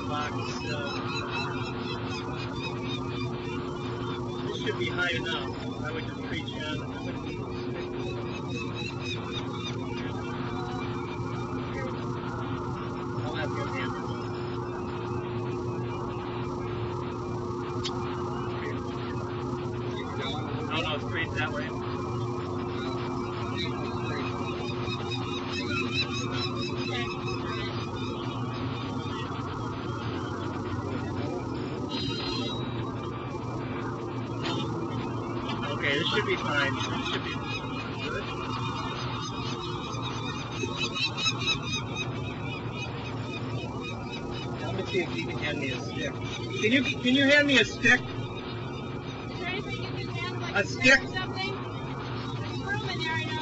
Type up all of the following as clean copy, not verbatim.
box. This should be high enough. I would just reach in. I'll have your hand. No, no, straight that way. Okay, this should be fine. This should be good. Let me see if you can hand me a stick. Can you hand me a stick? Is there anything you can hand, like a stick? Or something? There's room in there, I know.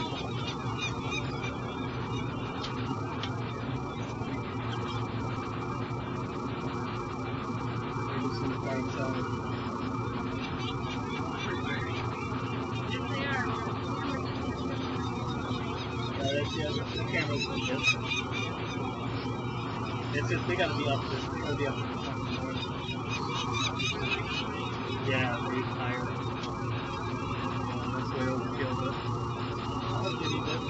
Maybe some far outside. Yes, they are. Yeah, the camera's like this. It's just, they gotta be up this, they gotta be up to the north. Yeah, very higher. That's way overkill, but I'll give you this.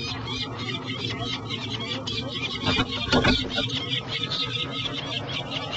All right,